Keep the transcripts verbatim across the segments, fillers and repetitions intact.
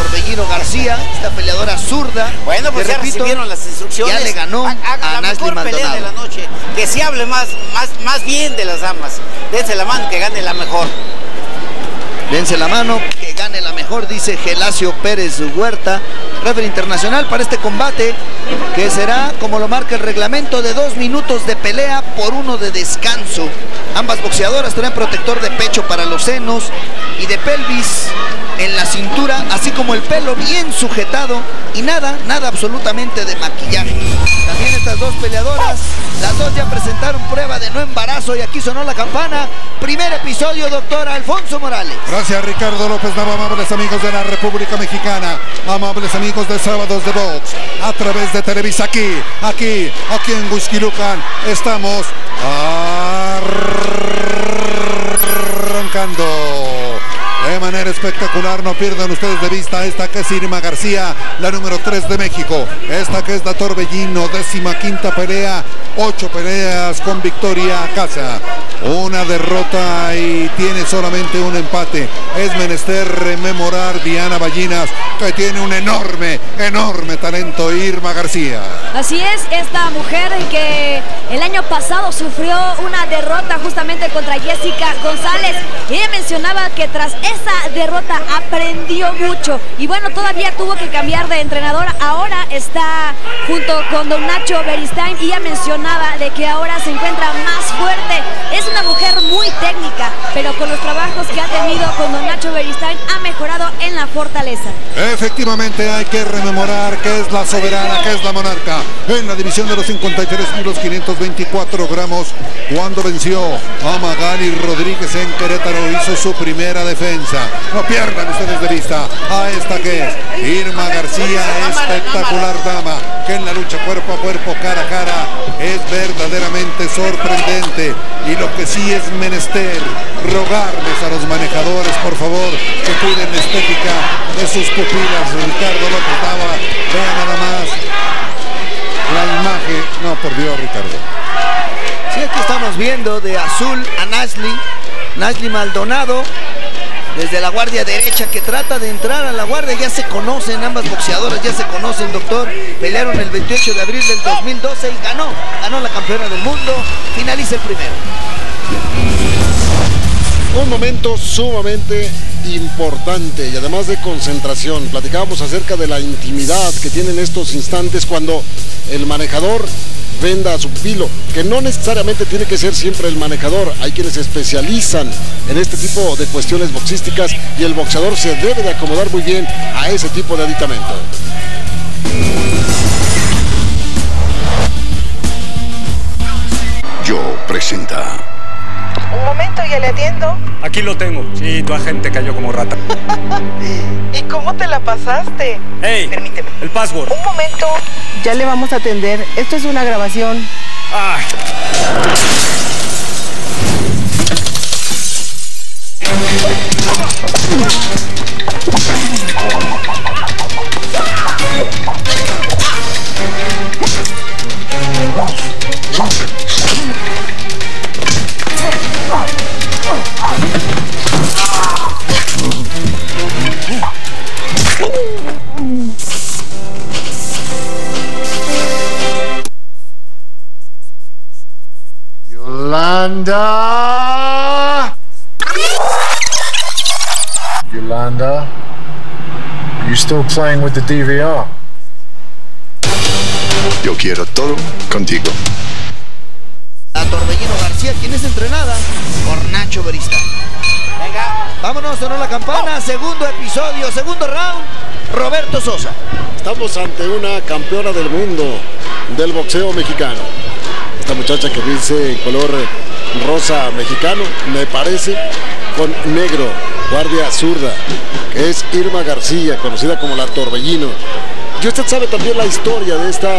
Torbellino García, esta peleadora zurda. Bueno, pues que, ya repito, recibieron las instrucciones. Ya le ganó a, a, a Nasli Maldonado. De la noche. Que se hable más, más, más bien de las damas. Dense la mano, que gane la mejor. Dense la mano, que gane la mejor, dice Gelacio Pérez Huerta, referee internacional para este combate, que será, como lo marca el reglamento, de dos minutos de pelea por uno de descanso. Ambas boxeadoras traen protector de pecho para los senos y de pelvis en la cintura, así como el pelo bien sujetado y nada, nada absolutamente de maquillaje. También estas dos peleadoras, las dos ya presentaron prueba de no embarazo y aquí sonó la campana. Primer episodio, doctor Alfonso Morales. Gracias, Ricardo López Nava, amables amigos de la República Mexicana, amables amigos de Sábados de Box, a través de Televisa, aquí, aquí, aquí en Huixquilucan, estamos arrancando de manera espectacular. No pierdan ustedes de vista esta que es Irma García, la número tres de México. Esta que es la Torbellino, décima quinta pelea, ocho peleas con victoria a casa, una derrota y tiene solamente un empate. Es menester rememorar Diana Ballinas, que tiene un enorme, enorme talento, Irma García. Así es, esta mujer que el año pasado sufrió una derrota justamente contra Jessica González. Ella mencionaba que tras esa derrota aprendió mucho y bueno, todavía tuvo que cambiar de entrenador. Ahora está junto con don Nacho Beristain y ella mencionaba de que ahora se encuentra más fuerte. Es una mujer muy técnica, pero con los trabajos que ha tenido con don Nacho Beristain ha mejorado en la fortaleza. Efectivamente, hay que rememorar que es la soberana, que es la monarca en la división de los cincuenta y tres kilos quinientos veinticuatro gramos, cuando venció a Magali Rodríguez en Querétaro. Hizo su primera defensa. No pierdan ustedes de vista a esta que es Irma García, espectacular dama, que en la lucha cuerpo a cuerpo, cara a cara, es verdaderamente sorprendente. Y lo que sí es menester, rogarles a los manejadores, por favor, que cuiden la estética de sus pupilas. Ricardo López Nava, vean nada más la imagen. No, por Dios, Ricardo. Sí, aquí estamos viendo de azul a Nasli, Nasli Maldonado, desde la guardia derecha, que trata de entrar a la guardia. Ya se conocen, ambas boxeadoras ya se conocen, doctor. Pelearon el veintiocho de abril del dos mil doce y ganó, ganó la campeona del mundo. Finaliza el primero. Un momento sumamente importante y además de concentración. Platicábamos acerca de la intimidad que tienen estos instantes cuando el manejador venda a su pupilo, que no necesariamente tiene que ser siempre el manejador. Hay quienes se especializan en este tipo de cuestiones boxísticas y el boxeador se debe de acomodar muy bien a ese tipo de aditamento. Yo presenta. Un momento, ya le atiendo. Aquí lo tengo. Sí, tu agente cayó como rata. ¿Y cómo te la pasaste? ¡Ey! Permíteme. El password. Un momento. Ya le vamos a atender. Esto es una grabación. ¡Ay! Yolanda! Yolanda? You still playing with the D V R? Yo quiero todo contigo. La Torbellino García, quien es entrenada por Nacho Beristain. Venga, vámonos, sonó la campana. Segundo episodio, segundo round. Roberto Sosa. Estamos ante una campeona del mundo del boxeo mexicano. Esta muchacha que dice en color rosa mexicano, me parece, con negro, guardia zurda, que es Irma García, conocida como la Torbellino. Y usted sabe también la historia de esta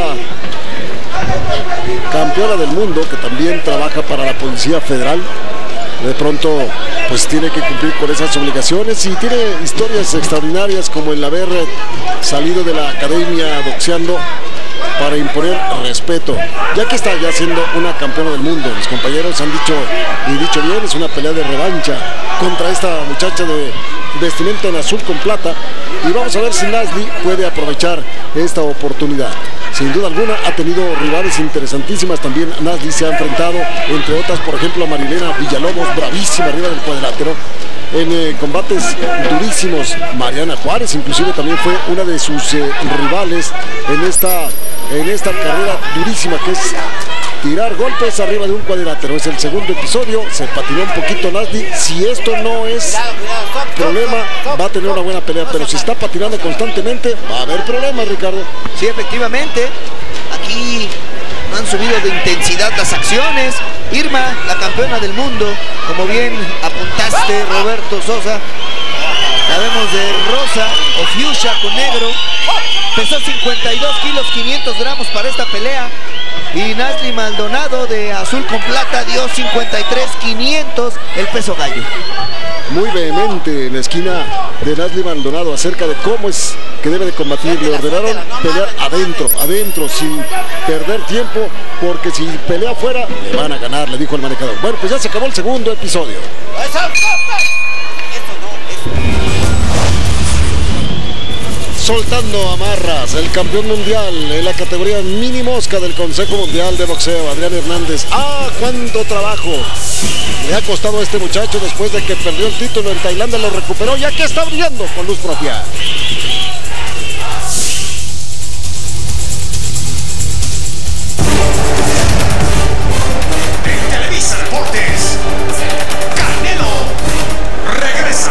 campeona del mundo, que también trabaja para la Policía Federal. De pronto pues tiene que cumplir con esas obligaciones y tiene historias extraordinarias, como el haber salido de la academia boxeando para imponer respeto, ya que está ya siendo una campeona del mundo. Mis compañeros han dicho, y dicho bien, es una pelea de revancha contra esta muchacha de vestimenta en azul con plata, y vamos a ver si Nasli puede aprovechar esta oportunidad. Sin duda alguna ha tenido rivales interesantísimas también. Nasli se ha enfrentado, entre otras, por ejemplo, a Marilena Villalobos, bravísima arriba del cuadrilátero, en eh, combates durísimos. Mariana Juárez inclusive también fue una de sus eh, rivales en esta, en esta carrera durísima que es tirar golpes arriba de un cuadrilátero. Es el segundo episodio, se patinó un poquito Nasli. Si esto no es problema, va a tener una buena pelea, pero si está patinando constantemente, va a haber problemas, Ricardo. Sí, efectivamente, aquí no han subido de intensidad las acciones. Irma, la campeona del mundo, como bien apuntaste, Roberto Sosa, la vemos de rosa o fuchsia con negro, pesó cincuenta y dos kilos quinientos gramos para esta pelea, y Nasli Maldonado de azul con plata dio cincuenta y tres quinientos, el peso gallo. Muy vehemente en la esquina de Nasli Maldonado acerca de cómo es que debe de combatir. Le ordenaron pelear adentro, adentro, sin perder tiempo, porque si pelea afuera, le van a ganar, le dijo el manejador. Bueno, pues ya se acabó el segundo episodio. Soltando amarras, el campeón mundial en la categoría mini mosca del Consejo Mundial de Boxeo, Adrián Hernández. ¡Ah, cuánto trabajo le ha costado a este muchacho después de que perdió el título en Tailandia! Lo recuperó, ya que está brillando con luz propia. En Televisa Deportes, Canelo regresa.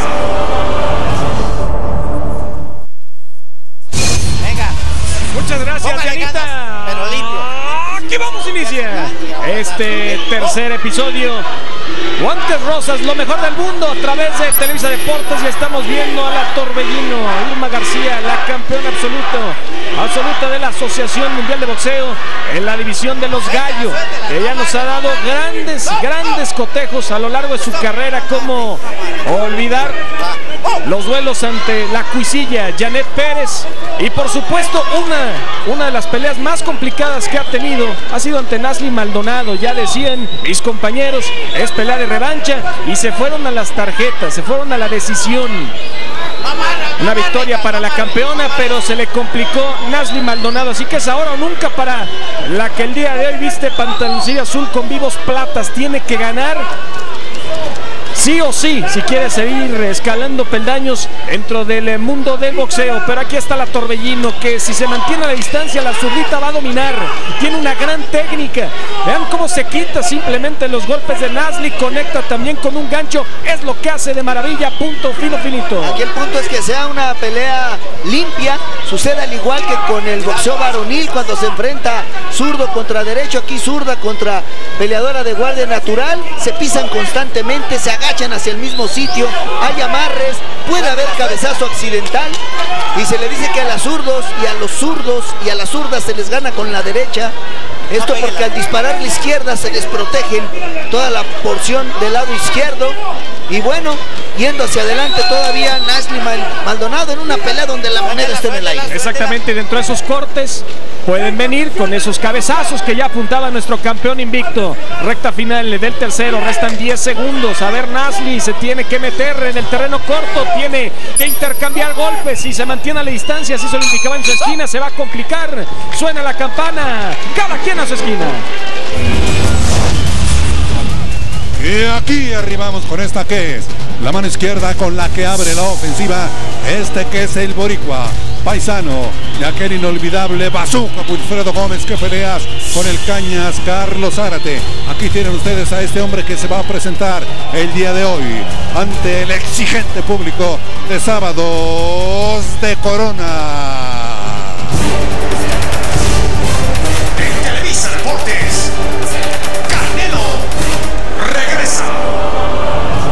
Muchas gracias, Janita. Pero limpio. Aquí vamos a iniciar este tercer episodio. Guantes Rosas, lo mejor del mundo a través de Televisa Deportes, y estamos viendo a la Torbellino, Irma García, la campeona absoluto, absoluta de la Asociación Mundial de Boxeo en la división de los gallos. Ella nos ha dado grandes, grandes cotejos a lo largo de su carrera, como olvidar los duelos ante la cuisilla Janet Pérez, y por supuesto una, una de las peleas más complicadas que ha tenido ha sido ante Nasli Maldonado. Ya decían mis compañeros, es pelea de revancha, y se fueron a las tarjetas, se fueron a la decisión. Una victoria para la campeona, pero se le complicó Nasli Maldonado, así que es ahora o nunca para la que el día de hoy viste pantaloncillo azul con vivos platas. Tiene que ganar sí o sí, si quiere seguir escalando peldaños dentro del mundo del boxeo. Pero aquí está la Torbellino, que si se mantiene a la distancia, la zurdita va a dominar. Tiene una gran técnica. Vean cómo se quita simplemente los golpes de Nasli, conecta también con un gancho. Es lo que hace de maravilla, punto, fino, finito. Aquí el punto es que sea una pelea limpia. Sucede al igual que con el boxeo varonil, cuando se enfrenta zurdo contra derecho. Aquí zurda contra peleadora de guardia natural. Se pisan constantemente, se agachan hacia el mismo sitio, hay amarres, puede haber cabezazo accidental, y se le dice que a los zurdos y a los zurdos y a las zurdas se les gana con la derecha. Esto porque al disparar la izquierda se les protegen toda la porción del lado izquierdo. Y bueno, yendo hacia adelante todavía Nasli Maldonado en una pelea donde la moneda está en el aire. Exactamente, dentro de esos cortes pueden venir con esos cabezazos que ya apuntaba nuestro campeón invicto. Recta final del tercero, restan diez segundos. A ver, Nasli se tiene que meter en el terreno corto, tiene que intercambiar golpes. Si se mantiene a la distancia, así se lo indicaba en su esquina, se va a complicar. Suena la campana, cada quien a su esquina. Y aquí arribamos con esta que es la mano izquierda con la que abre la ofensiva. Este que es el boricua, paisano de aquel inolvidable bazooka Wilfredo Gómez, que peleas con el Cañas Carlos Zárate. Aquí tienen ustedes a este hombre que se va a presentar el día de hoy ante el exigente público de Sábados de Corona. En Televisa Deportes, Canelo regresa.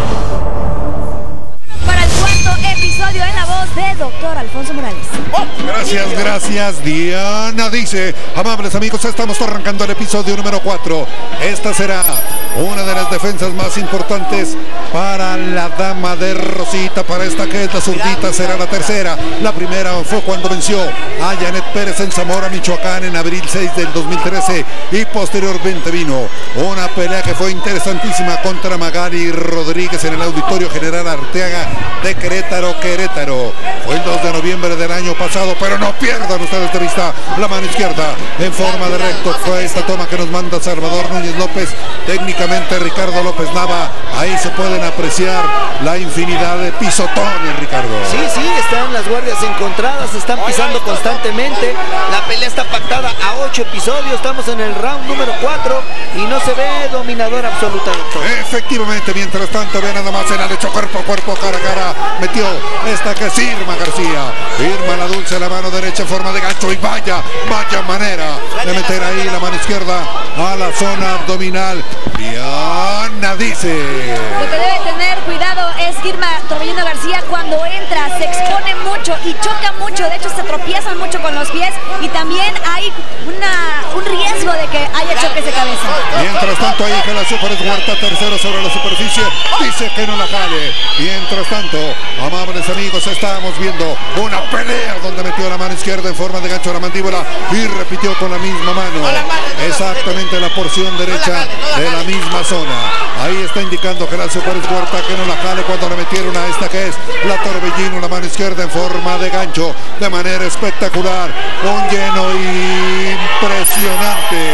Para el cuarto episodio en la voz de doctor Alfonso Morales. Oh, Gracias, gracias, Diana dice. Amables amigos, estamos arrancando el episodio número cuatro. Esta será una de las defensas más importantes para la dama de Rosita. Para esta que es la zurdita será la tercera. La primera fue cuando venció a Janet Pérez en Zamora, Michoacán, en abril seis del dos mil trece. Y posteriormente vino una pelea que fue interesantísima contra Magali Rodríguez en el Auditorio General Arteaga de Querétaro, Querétaro. Fue el dos de noviembre del año pasado, pero no pierdan ustedes de vista la mano izquierda en forma de recto. Fue esta toma que nos manda Salvador Núñez López, técnicamente Ricardo López Nava. Ahí se pueden apreciar la infinidad de pisotones, Ricardo. Sí, sí, están las guardias encontradas, están pisando constantemente. La pelea está pactada a ocho episodios, estamos en el round número cuatro y no se ve dominador absoluto. Efectivamente, mientras tanto, ve nada más en el hecho cuerpo a cuerpo, cara a cara. Metió esta que es Irma García. Irma la dulce, la mano derecha en forma de gancho y vaya, vaya manera de meter ahí la mano izquierda a la zona abdominal. Diana dice. Lo que debe tener cuidado es Irma Torbellino García cuando entra, se expone mucho y choca mucho, de hecho se tropiezan mucho con los pies y también hay una, un riesgo de que haya choques de cabeza. Mientras tanto ahí Gelacio Pérez Huerta, tercero sobre la superficie, dice que no la jale. Mientras tanto, amables amigos, estábamos viendo una pelea donde metió la mano izquierda en forma de gancho a la mandíbula y repitió con la misma mano exactamente la porción derecha de la misma zona. Ahí está indicando Gelacio Pérez Huerta que no la jale cuando le metieron a esta que es la Torbellino, la mano izquierda en forma de gancho de manera espectacular, con lleno impresionante.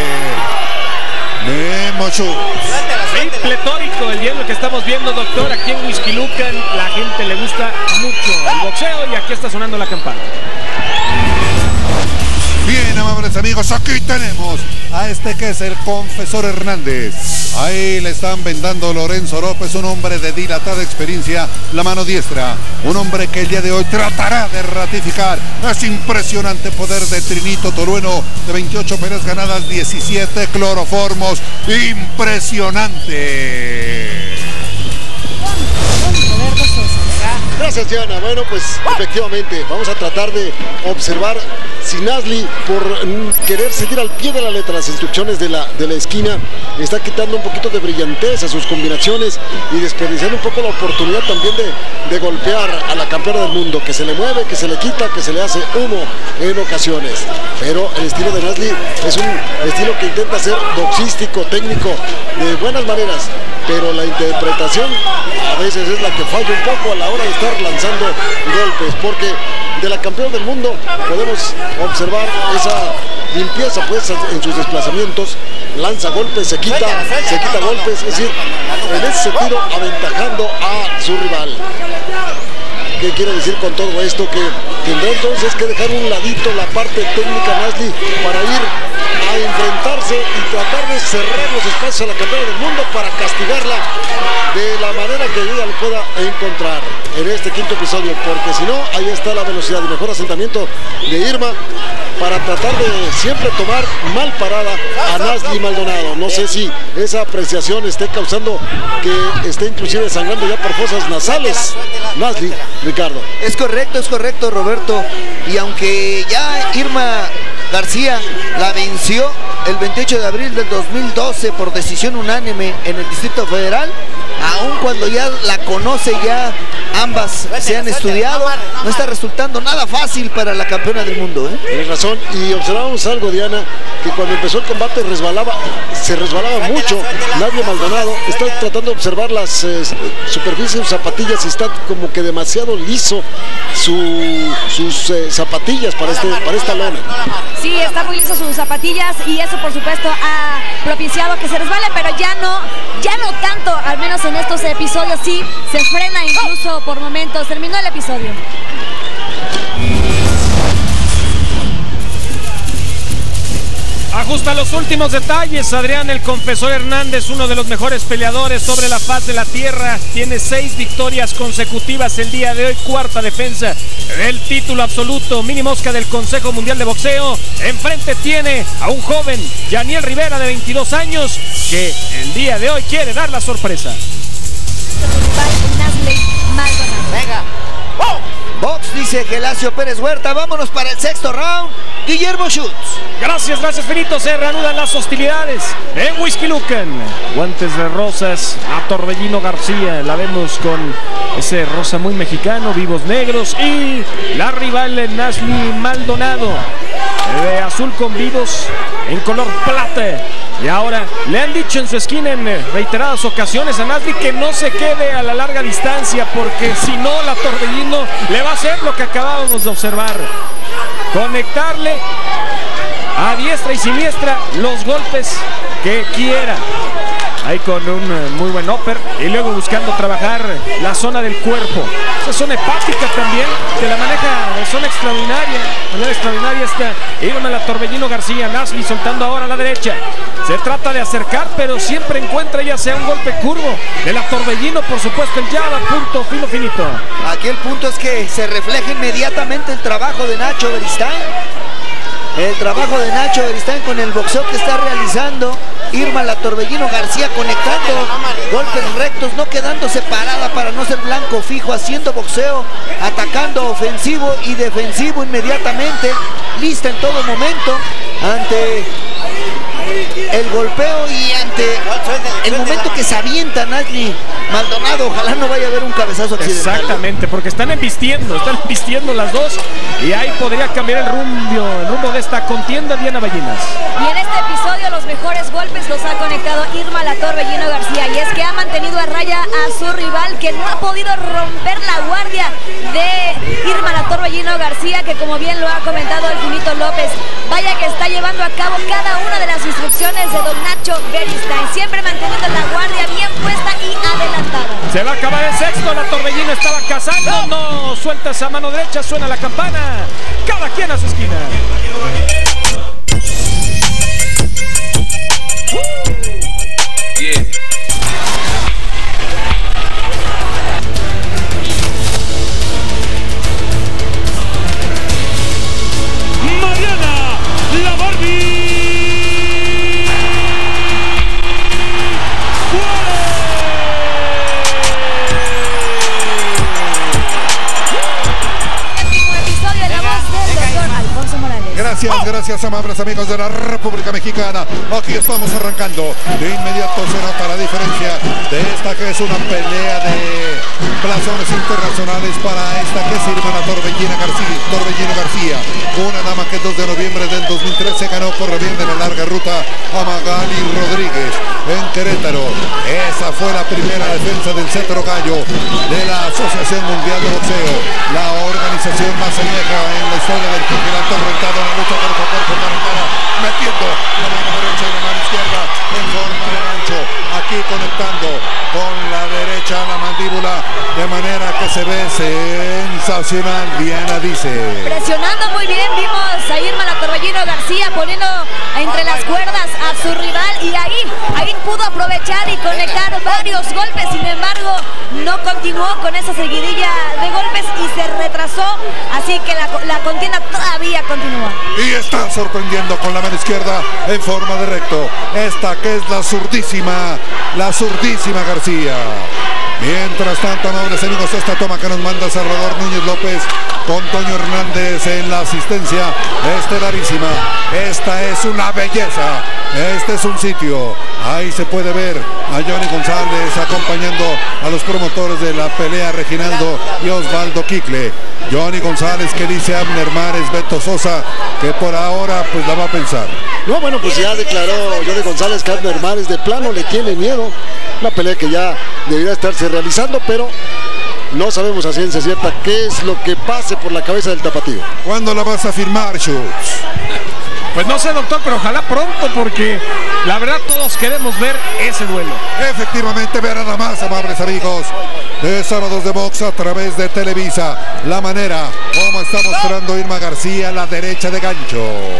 Memo Schultz. Sí, pletórico el hielo que estamos viendo, doctor, aquí en Whisky Lucan. La gente le gusta mucho el boxeo y aquí está sonando la campana. Bien, amables amigos, aquí tenemos a este que es el Confesor Hernández. Ahí le están vendando Lorenzo López, un hombre de dilatada experiencia, la mano diestra. Un hombre que el día de hoy tratará de ratificar ese impresionante poder de Trinito Torueno, de veintiocho peleas ganadas, diecisiete cloroformos. Impresionante. Gracias, Diana. Bueno, pues efectivamente vamos a tratar de observar si Nasli, por querer seguir al pie de la letra las instrucciones de la, de la esquina, está quitando un poquito de brillantez a sus combinaciones y desperdiciando un poco la oportunidad también de, de golpear a la campeona del mundo, que se le mueve, que se le quita, que se le hace humo en ocasiones. Pero el estilo de Nasli es un estilo que intenta ser boxístico, técnico, de buenas maneras, pero la interpretación a veces es la que falla un poco a la hora de estar lanzando golpes, porque de la campeona del mundo podemos observar esa limpieza pues en sus desplazamientos, lanza golpes, se quita, se quita golpes, es decir, en ese sentido aventajando a su rival. ¿Qué quiere decir con todo esto? Que tendrá entonces que dejar un ladito la parte técnica Nasli para ir a enfrentarse y tratar de cerrar los espacios a la campeona del mundo para castigarla de la manera que ella lo pueda encontrar en este quinto episodio, porque si no, ahí está la velocidad y mejor asentamiento de Irma para tratar de siempre tomar mal parada a Nasli Maldonado. No sé si esa apreciación esté causando que esté inclusive sangrando ya por fosas nasales Nasli, Ricardo. Es correcto, es correcto, Roberto. Y aunque ya Irma García la venció el veintiocho de abril del dos mil doce por decisión unánime en el Distrito Federal, aun cuando ya la conoce, ya ambas se han estudiado, no está resultando nada fácil para la campeona del mundo, ¿eh? Tienes razón, y observamos algo, Diana, que cuando empezó el combate resbalaba, se resbalaba mucho Nasli Maldonado. Está tratando de observar las eh, superficies de sus zapatillas y está como que demasiado liso su, sus eh, zapatillas para, este, para esta lona. Sí, está muy liso sus zapatillas y eso por supuesto ha propiciado que se resbale, pero ya no, ya no tanto, al menos en estos episodios sí, se frena incluso por momentos. Terminó el episodio. Ajusta los últimos detalles, Adrián el Confesor Hernández, uno de los mejores peleadores sobre la faz de la tierra, tiene seis victorias consecutivas el día de hoy, cuarta defensa del título absoluto, mini mosca del Consejo Mundial de Boxeo. Enfrente tiene a un joven, Yaniel Rivera, de veintidós años, que el día de hoy quiere dar la sorpresa. Venga. Box, dice dice Gelasio Pérez Huerta. Vámonos para el sexto round. Guillermo Schultz. Gracias, gracias, Finito. Se reanudan las hostilidades en Whisky Lucan. Guantes de rosas a Torbellino García. La vemos con ese rosa muy mexicano, vivos negros. Y la rival Nasli Maldonado, de azul con vivos en color plata. Y ahora le han dicho en su esquina en reiteradas ocasiones a Nasli que no se quede a la larga distancia, porque si no, la Torbellino le va a hacer lo que acabábamos de observar: conectarle a diestra y siniestra los golpes que quiera. Ahí con un muy buen upper y luego buscando trabajar la zona del cuerpo. Esa zona hepática también, que la maneja de zona extraordinaria. De manera extraordinaria está Irma la Torbellino García. Nasli soltando ahora a la derecha. Se trata de acercar, pero siempre encuentra ya sea un golpe curvo de la Torbellino, por supuesto el jab a punto fino finito. Aquí el punto es que se refleja inmediatamente el trabajo de Nacho Beristain. El trabajo de Nacho Beristain con el boxeo que está realizando Irma la Torbellino García, conectando golpes rectos, no quedándose parada para no ser blanco fijo, haciendo boxeo, atacando ofensivo y defensivo inmediatamente, lista en todo momento ante el golpeo y ante el momento que se avienta Nasli Maldonado. Ojalá no vaya a haber un cabezazo accidental. Exactamente, porque están embistiendo, están embistiendo las dos y ahí podría cambiar el rumbo, el rumbo de esta contienda. Diana Ballinas. Y en este episodio los mejores golpes los ha conectado Irma la Torbellino García, y es que ha mantenido a raya a su rival, que no ha podido romper la guardia de Irma la Torbellino García, que como bien lo ha comentado el Finito López, vaya que está llevando a cabo cada una de las instrucciones de don Nacho Beristain, siempre manteniendo la guardia bien puesta y adelantada. Se va a acabar el sexto, la Torbellino estaba cazando, no suelta esa mano derecha, suena la campana, cada quien a su esquina. Yeah. Mariana la Barbie. Gracias, gracias, amables amigos de la República Mexicana. Aquí estamos arrancando. De inmediato se nota la diferencia de esta que es una pelea de blasones internacionales para esta que es Irma la Torbellino García, Torbellino García. Una dama que el dos de noviembre del dos mil trece ganó por la bien de la larga ruta a Magali Rodríguez en Querétaro. Esa fue la primera defensa del cetro gallo de la Asociación Mundial de Boxeo, la organización más añeja en la historia del campeonato rentado en la lucha cuerpo a cuerpo, cara a cara, metiendo la mano derecha y la mano izquierda en forma de gancho, aquí conectando con la derecha la mandíbula, de manera que se ve sensacional. Diana dice: presionando muy bien, vimos a Irma la Torbellino García poniendo entre las cuerdas a su rival, y ahí, ahí pudo aprovechar y conectar varios golpes. Sin embargo, no continuó con esa seguidilla de golpes y se retrasó, así que la, la contienda todavía continúa. Y está sorprendiendo con la mano izquierda en forma de recto, esta que es la zurdísima, la zurdísima García. Mientras tanto, amables amigos, esta toma que nos manda Salvador Núñez López con Toño Hernández en la asistencia estelarísima. Esta es una belleza, este es un sitio. Ahí se puede ver a Johnny González acompañando a los promotores de la pelea, Reginaldo y Osvaldo Quicle. Johnny González que dice a Abner Mares, Beto Sosa, que por ahora pues la va a pensar. No, bueno, pues ya declaró Johnny González que Abner Mares de plano le tiene miedo. Una pelea que ya debería estarse realizando, pero no sabemos a ciencia cierta qué es lo que pase por la cabeza del tapatío. ¿Cuándo la vas a firmar, Schultz? Pues no sé, doctor, pero ojalá pronto, porque la verdad todos queremos ver ese duelo. Efectivamente, vean nada más, amables amigos, de Sábados de Box a través de Televisa, la manera como está mostrando Irma García, la derecha de gancho.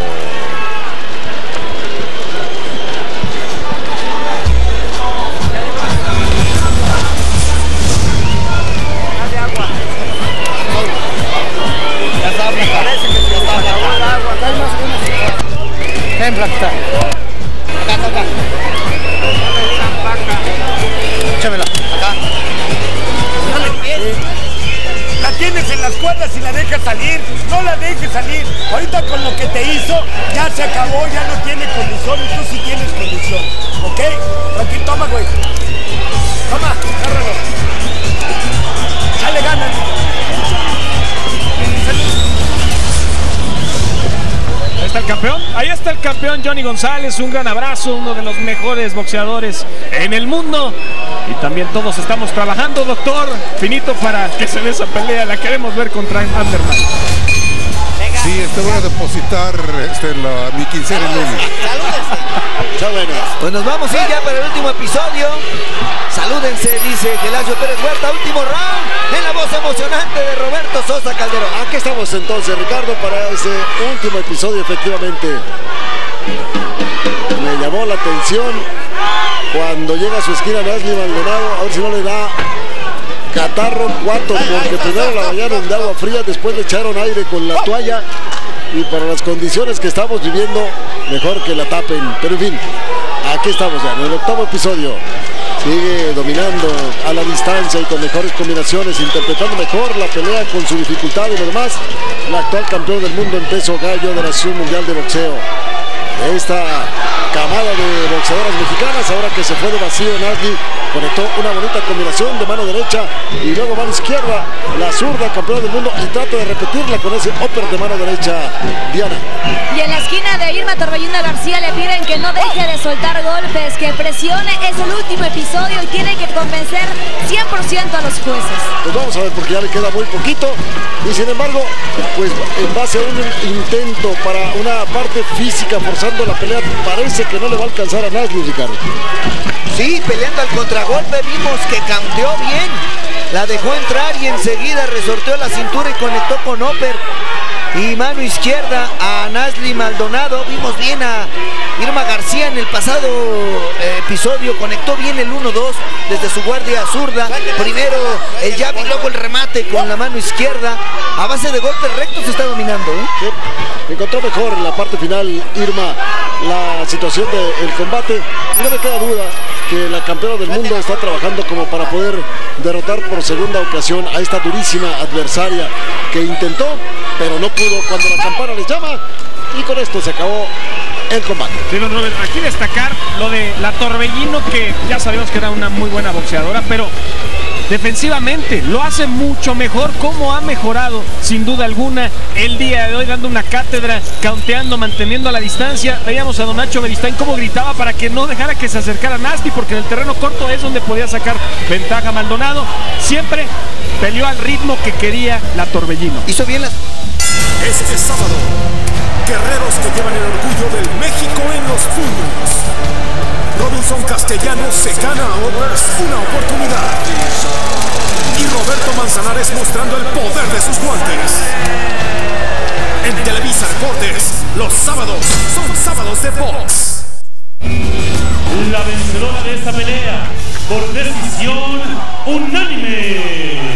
Ven, Blackta. Acá, acá, acá. Échamela, acá. Dale bien. tienes en las cuerdas y la dejas salir. No la dejes salir. Ahorita con lo que te hizo, ya se acabó, ya no tiene condición. Y tú sí tienes condición. ¿Ok? Aquí, toma, güey. Toma, agárralo. Dale ganas. Ahí está el campeón, ahí está el campeón Johnny González, un gran abrazo, uno de los mejores boxeadores en el mundo. Y también todos estamos trabajando, doctor, finito para que se dé esa pelea, la queremos ver contra Anderman. Sí, este voy a depositar este, la, mi quincena en lunes. Está bueno. Pues nos vamos a ir ya para el último episodio. Salúdense, dice Gelasio Pérez Huerta. Último round en la voz emocionante de Roberto Sosa Calderón. Aquí estamos entonces, Ricardo, para ese último episodio. Efectivamente, me llamó la atención cuando llega a su esquina Nasli Maldonado. A ver si no le da catarro cuatro, porque primero la bañaron de agua fría, después le echaron aire con la toalla, y para las condiciones que estamos viviendo, mejor que la tapen. Pero en fin, aquí estamos ya en el octavo episodio. Sigue dominando a la distancia y con mejores combinaciones, interpretando mejor la pelea con su dificultad y lo demás, la actual campeón del mundo en peso gallo de la Asociación Mundial de Boxeo. Esta camada de boxeadoras mexicanas, ahora que se fue de vacío, Nasli conectó una bonita combinación de mano derecha y luego mano izquierda, la zurda, campeona del mundo, y trata de repetirla con ese upper de mano derecha, Diana. Y en la esquina de Irma Torbellino García le piden que no deje de soltar golpes, que presione. Es el último episodio y tiene que convencer cien por ciento a los jueces. Pues vamos a ver, porque ya le queda muy poquito, y sin embargo, pues en base a un intento para una parte física forzando la pelea, parece que no le va a alcanzar a Nasli, Ricardo. Sí, peleando al contragolpe, vimos que cambió bien. La dejó entrar y enseguida resorteó la cintura y conectó con upper y mano izquierda a Nasli Maldonado. Vimos bien a Irma García en el pasado eh, episodio, conectó bien el uno dos desde su guardia zurda. Primero el jab y luego el remate con la mano izquierda. A base de golpes rectos se está dominando, ¿eh? Sí, encontró mejor en la parte final Irma la situación del combate. Y no me queda duda que la campeona del mundo está trabajando como para poder derrotar por segunda ocasión a esta durísima adversaria que intentó, pero no pudo cuando la campana les llama, y con esto se acabó el combate. Sí, don Robert, aquí destacar lo de la Torbellino, que ya sabemos que era una muy buena boxeadora, pero defensivamente lo hace mucho mejor. Cómo ha mejorado sin duda alguna el día de hoy, dando una cátedra, counteando, manteniendo la distancia. Veíamos a don Nacho Beristain cómo gritaba para que no dejara que se acercara Nasli, porque en el terreno corto es donde podía sacar ventaja Maldonado. Siempre peleó al ritmo que quería la Torbellino. Hizo bien las... Este sábado, guerreros que llevan el orgullo del México en los puños. Robinson Castellanos se gana a Overs una oportunidad. Y Roberto Manzanares mostrando el poder de sus guantes. En Televisa Deportes, los sábados son sábados de box. La vencedora de esta pelea por decisión unánime,